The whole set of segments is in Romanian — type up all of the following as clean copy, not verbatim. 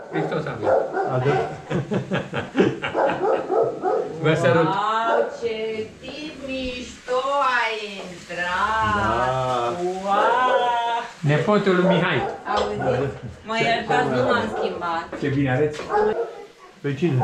Hristos a venit. Adă. Vă sărut. Wow, ce tip mișto ai intrat! Da. Wow! Nepotul lui Mihai. Auzi? Mă iertați, nu m-am schimbat. Ce bine arăți. Pe cine?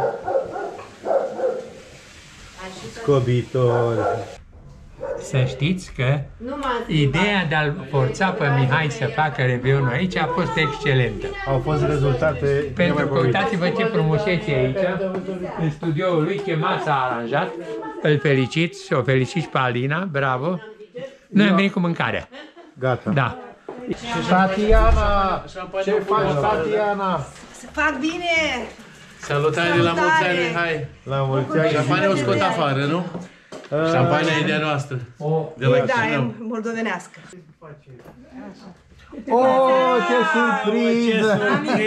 Scobitor. Să știți că ideea de a-l forța pe Mihai să facă Reveionul aici a fost excelentă. Au fost rezultate. Pentru că uitați-vă ce frumusețe e aici, în studioul lui, ce masă a aranjat. Îl felicit și o felicit și pe Alina, bravo. Noi am venit cu mâncarea. Gata. Da. Tatiana! Ce faci, Tatiana? Se fac bine! Salutare la mulți ani, Mihai! La mulți ani. Șampania o scot afară, nu? Șampania e de-a noastră. De la Da, e Chișinău. moldovenească. Oh, ce surpriză!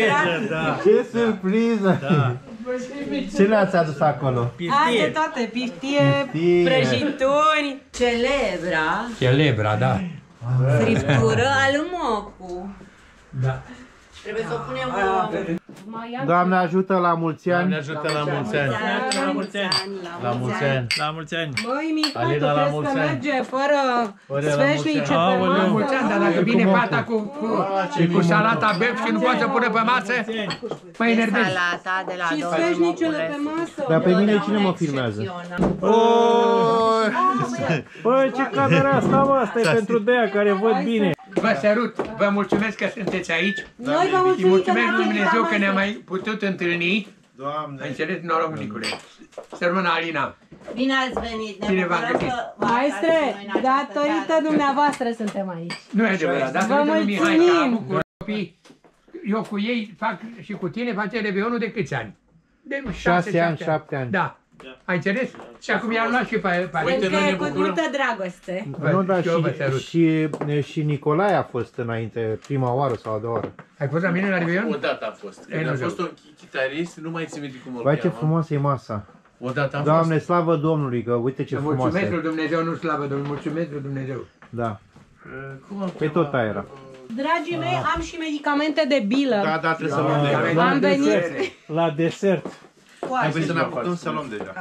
Ce surpriză! Ce le-ați adus acolo? Am de toate, piftie, Piftie. prăjituri, Celebra, Celebra, da. friptură al mocu. Da. Trebuie să o punem Doamne ajută la mulți Doamne ani! ajută la mulți ani! la mulți ani. La mulți ani! La mulți ani! Măi, Mihai, Alina, tu la crezi mulți că ani. merge fără la sfeșnice mulți pe ani. La mulți masă? ani, dar dacă vine fata cu salata bef și nu poate să pune pe masă, mă enervez. salata de la Și domnul sfeșnicele pe Moculescu. masă? Dar pe mine cine mă filmează? Oh! Bă, ce camera asta, mă? Asta e pentru Dea, care văd bine. Vă sărut, vă mulțumesc că sunteți aici. Noi vă Îi mulțumim că mulțumesc ne-ați lui Dumnezeu invitat, că ne-am maestre. mai putut întâlni. Doamne! Ai înțeles? Noroc, Nicule. Să rămână Alina. Bine ați venit, ne Bine v-am bucurăm găsit. că v-ați Maestre, aflat noi în această datorită seară. dumneavoastră suntem aici. Nu e adevărat, dar Vă datorită lui Mihai, că mulțumim. am avut cu copii. Eu cu ei fac și cu tine face Reveionul de câți ani? De 6 ani, 7 ani. Da. Ai înțeles? Și acum i-am luat și pe Uite, Pentru că noi ne e cu bucurăm. multă dragoste. Nu, dar și eu vă sărut. și Nicolae a fost înainte, prima oară sau a doua oară. Ai fost la mine la Reveion? Odată a fost. Ei, Când a nu fost un chitarist, nu mai țin minte cum îl Vai, ce cheamă. frumoasă e masa! Odată am Doamne, fost. slavă Domnului, că uite ce frumoasă Mulțumesc e. lui Dumnezeu, nu slavă Domnului, mulțumesc lui Dumnezeu. Da. Cum îl Pe tot aia era. Dragii mei, am și medicamente de bilă. Da, da, trebuie să luăm Da, deja. Am venit. La desert. Trebuie să ne apucăm să luăm deja.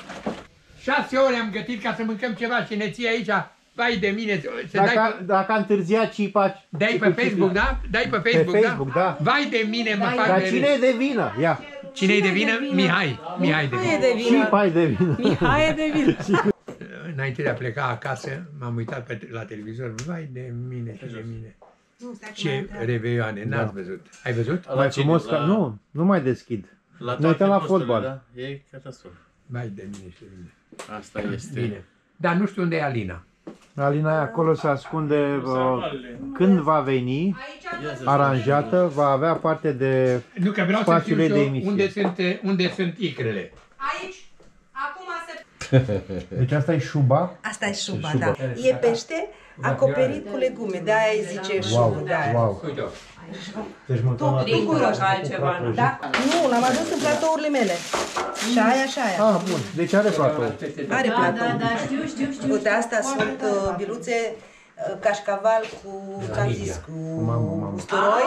6 ore am gătit ca să mâncăm ceva și ne ții aici. Vai de mine, să dai Dacă a întârziat Cipa... dai pe Facebook, da? Dai pe Facebook, Facebook, da. Vai de mine, mă fac Dar de cine e de vină? Ia. Cine-i de vină? Mihai. Mihai de Mihai e vină. de vină. Cipa e de vină. Mihai e de vină. Înainte de a pleca acasă, m-am uitat la televizor. Vai de mine și de mine. Ce reveioane, n-ați văzut. Ai văzut? La Mai cine? frumos ca... Nu, nu mai deschid. La Ne uităm la toate posturile, fotbal. Da? E catastrofă. Vai de mine și de mine. Asta este. Bine. Dar nu știu unde e Alina. Alina e acolo, se ascunde. Când va veni, aranjată, va avea parte de... Nu, că vreau să Spațiul știu ei și de eu emisie. unde sunt icrele. Aici, acum se... Deci asta e șuba. Asta e șuba, da. E pește acoperit cu legume, de-aia îi zice șubă, de-aia. Wow. Uite-o. Deci mâncăm la Din cură ca altceva, nu? Da? Nu, l-am adus în platourile mele. Și aia, și aia. Ah, bun. Deci are platou. Are Da, platou. da, da, știu. Uite, astea sunt biluțe cașcaval cu, ce-am zis, cu usturoi.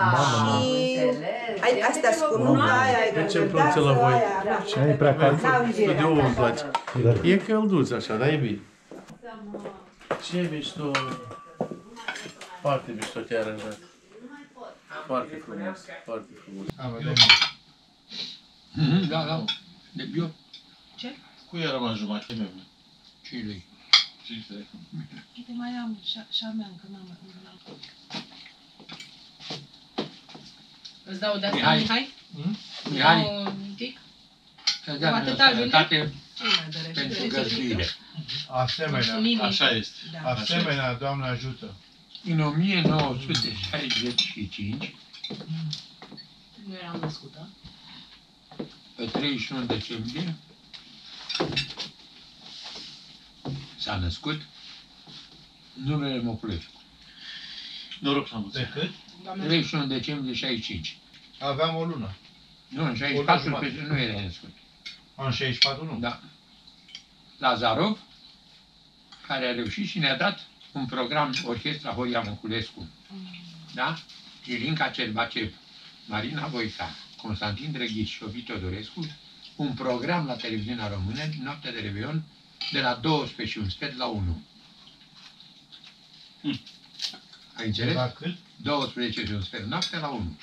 Și astea sunt cu nucă, aia e De ce cu îmi place la voi? Nu e prea cald. Studioul îmi place. E călduț așa, dar e bine. Ce mișto. Foarte mișto te-ai aranjat. Foarte frumos, foarte frumos. Da, da. De eu. Cui a rămas jumătate meu? Ce lui? Uite, mai am șarmean, că n-am. Îți dau de asta, Mihai. Mihai? Mihai, Un pic? să-ți dea Atât sănătate Ce mai dorește? pentru Dorește găzduire. Asemenea, Mulțumim. Așa este. Da. asemenea, Doamne ajută. În 1965, Nu eram născută. pe 31 decembrie, s-a născut numele Moculescu. Noroc la mulți. De cât? 31 decembrie 65. Aveam o lună. Nu, în 64 jumătate. nu era născut. În 64 nu. Da. Lazarov, care a reușit și ne-a dat un program, Orchestra Horia Moculescu. Da? Ilinca Cerbacev, Marina Voica, Constantin Drăghici și Ovidiu Teodorescu un program la televiziunea română, noaptea de Revelion, de la 12:11 la 1. Ai înțeles? 12:11 noaptea la 1.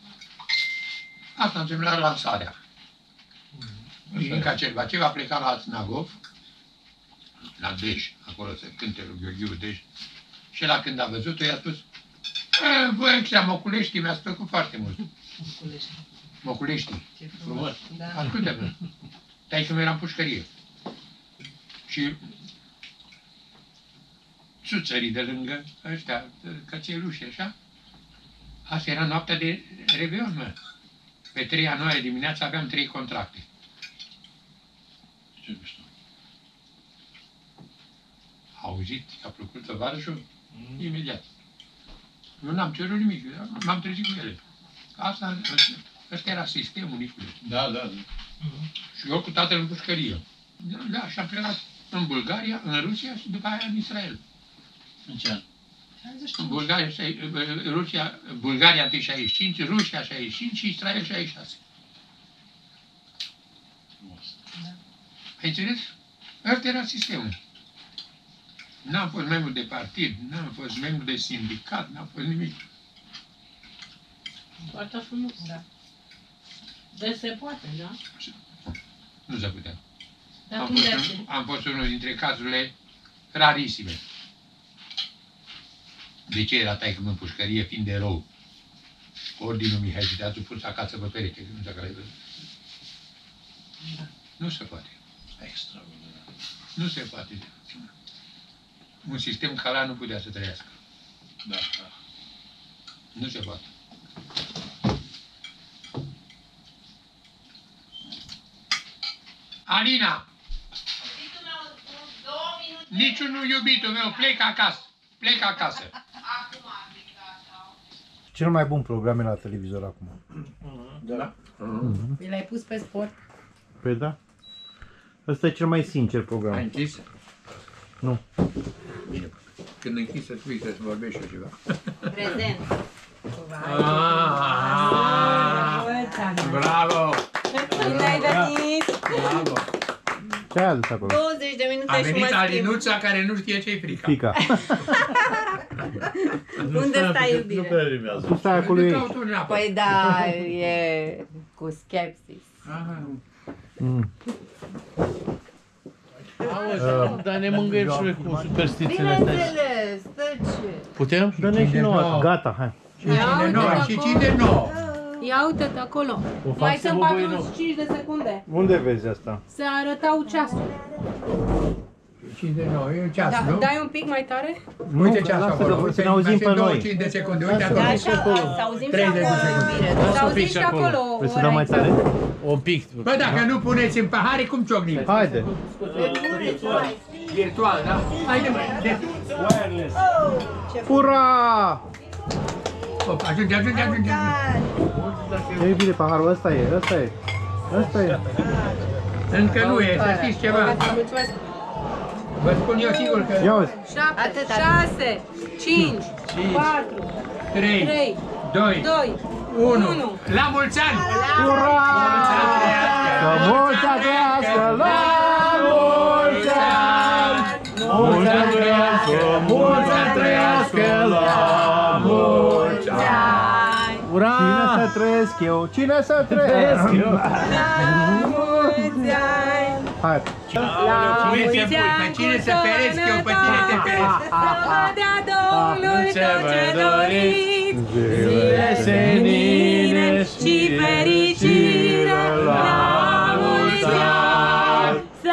Asta înseamnă lansarea. Inca Cerbacev a plecat la Snagov, la Dej, acolo se cânte lui Gheorghiu Dej, și ăla când a văzut-o i-a spus: voi ăștia Moculeștii mi-ați plăcut foarte mult. Moculeștii. Frumos. Ascultă-mă. Taică meu era în pușcărie. Și țuțării de lângă ăștia, cățeluși, așa. Asta era noaptea de Revelion, mă. Pe 3 ianuarie dimineața aveam 3 contracte. Ce mișto. A auzit că a plăcut tovarășul? Imediat. Eu n-am cerut nimic, m-am trezit cu ele. Ăsta era sistemul, Nicule. Da, da. Și eu cu tatăl în pușcărie. Da, și am plecat în Bulgaria, în Rusia și după aia în Israel. În ce an? În Bulgaria întâi 65, Rusia 65 și Israel 66. Frumos. Ai înțeles? Ăsta era sistemul. N-am fost membru de partid, n-am fost membru de sindicat, n-am fost nimic. Foarte frumos. Da. Deci se poate, da? Nu se putea. Dar cum de ce? Am fost unul dintre cazurile rarisime. De ce era taică-mă în pușcărie, fiind de erou? Ordinul Mihai Judeațul pus acasă pe perete, nu știu care. Nu se poate. Extraordinar. Nu se poate. Un sistem ca ăla nu putea să trăiască. Da, da. Nu se poate. Alina! Niciunul iubitul meu, plec acasă. Plec acasă. Cel mai bun program e la televizor acum. Da. L-ai pus pe sport? Păi da. Ăsta e cel mai sincer Ai program. închis? Nu. Bine. Când închis să spui să vorbești eu ceva. Prezent. Bravo! Bine ai venit! Bravo! Ce ai adus acolo? 20 de minute A și venit mă schimb. Alinuța care nu știe ce-i frica. Pica. Unde stai, Nu iubire? prea rimează. Tu stai acolo Unde aici. caut un apă? Păi da, e cu skepsis. Mm. Auzi, dar ne mângâiem și noi cu superstițiile astea. Bineînțeles, de ce? Putem? Dă-ne și nouă. Gata, hai. Cine nouă? Și cine nouă? Ia uite-te acolo. O fac Mai să sunt vă voi nou. 45 de secunde. Unde vezi asta? Se arătau ceasul. Cine nouă? E un ceas, Da, nu? dai un pic mai tare? Uite ceasul lasă acolo. că să ne auzim pe noi. 25 de secunde. Uite Da, acolo. așa, să auzim și 30 de acolo, secunde. iubire. Să un pic auziți și și acolo. acolo. Vrei să dăm mai tare? Un pic. Bă, dacă nu puneți în pahare, cum ciocnim? Haide. Virtual, da? Haide, mă. Ura! Hop, ajunge, ajunge, ajunge. E bine, paharul ăsta e, ăsta e. Ăsta e. Încă nu e, să știți ceva. Mulțumesc. Vă spun eu sigur că... Ia uzi. 7, Atât, 6, 5, 4, 3, 3, 2, 2, 1. 1. La mulți ani! Ura! Să mulți ani trăiască, la mulți ani! Mulți ani trăiască, mulți ani trăiască, la mulți ani! Ura! Cine să trăiesc eu? Cine să trăiesc eu? La mulți ani! Hai! La Cine mulți te pui? Pe ani cine cu să feresc eu? Pe cine te feresc? Să vă dea Domnul Ce tot vă ce doriți, Zile senine și fericire, la mulți ani să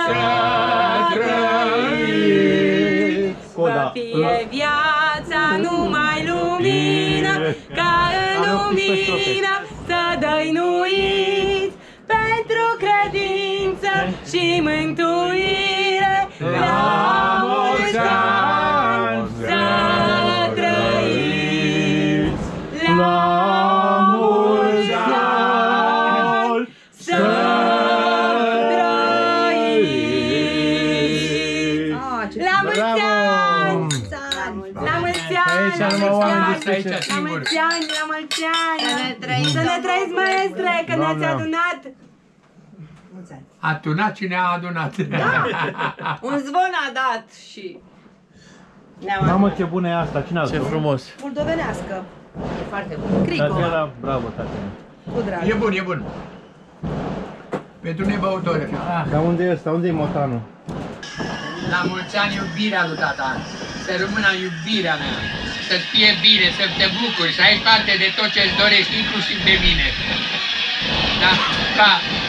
trăiți. Să fie viața numai lumină, ca în lumină să dăinuiți pentru credință și mântuire. La mulți ani să trăiți. La mulți ani să trăiți. La mulți ani! La mulți ani! Aici numai oameni despre Aici La singur. mulți ani, la mulți ani! Să ne trăiți, Să ne trăiți, maestre, că că ne-ați adunat. Adunat cine a adunat. Un zvon a dat și... Ne-am Mamă, ce bună e asta, cine a Ce zis? frumos. Moldovenească. E foarte bun. Crico. Tatjana, bravo, Tatjana. Cu drag. E bun, e bun. Pentru nebăutori. Dar unde e ăsta? Unde e motanul? La mulți ani iubirea lui tata. Să rămână iubirea mea. Să-ți fie bine, să te bucuri, să ai parte de tot ce-ți dorești, inclusiv de mine. Da? Pa!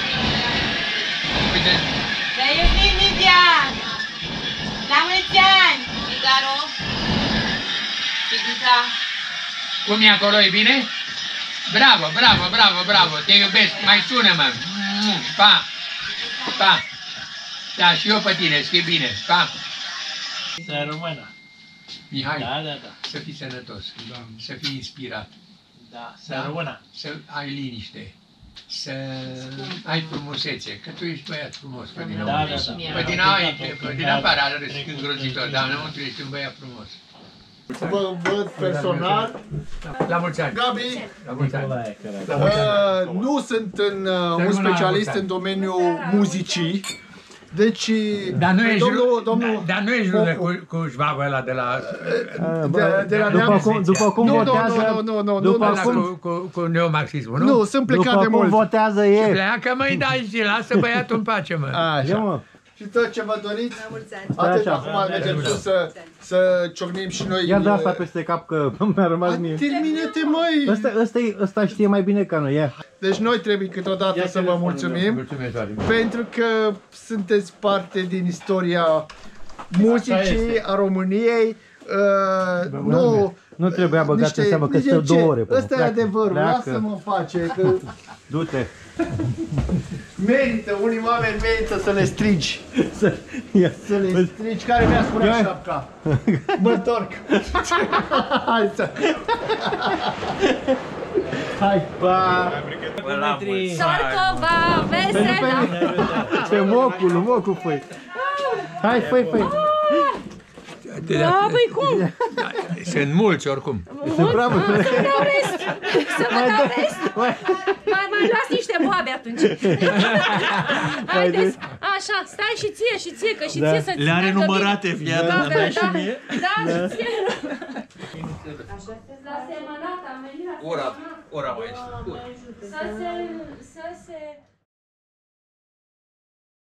Uite. Te iubim, Lidia! La mulți ani! Figaro! Figița! Cum e acolo, e bine? Bravo, bravo, bravo, bravo, te iubesc, mai sună-mă. Pa! Pa! Da, și eu pe tine, să fie bine. Pa! Să rămână. Mihai, Da, da, da. să fii sănătos, să fii inspirat, Da, să rămână. să ai liniște, să ai frumusețe, că tu ești băiat frumos pe din Da, da, afară. da. Pe din afară arăți îngrozitor, dar înăuntru ești un băiat frumos. Vă văd personal. La mulți ani! Gabi, La mulți ani! nu sunt un specialist în domeniul muzicii, deci Dar nu ești domnul dar nu ești rudă cu șvabul ăla de la... de la După cum votează... După ăla cum... cu neomarxismul, nu? Nu, sunt plecat După de cum mult. votează e... Pleacă, măi, dai și lasă băiatul în pace, mă. Ia, Așa. mă. Și tot ce vă doriți, Stai atât așa. acum mergem sus să ciocnim și noi. Ia de asta peste cap că mi-a rămas mie. Termine-te, măi! Ăsta știe mai bine ca noi, ia. Deci noi trebuie câteodată să vă mulțumim, Mulțumesc tare. pentru că sunteți parte din istoria muzicii, a României. Nu trebuia băgat în seamă că stă 2 ore. până. Ăsta e Pleacă, adevărul, pleacă. lasă-mă în pace, că Du-te. merită, unii oameni merită să le strigi. Ia. Să le strigi, care mi-a spus Ia. șapca. Mă întorc. Hai să... Hai, pa! Sorcova, vesela! Ce mocul făi. Hai, făi. Da, băi, cum? Sunt mulți oricum. Sunt bravo. Să mă dau rest! Să mă dau rest! Mai luați niște boabe atunci. Haideți, așa, stai și ție, că și ție să-ți Le are meargă numărate, bine. fii atent, Da, dai și mie. Da, și ție. La semănat, am venit la semănat. Ora mai ești. Să se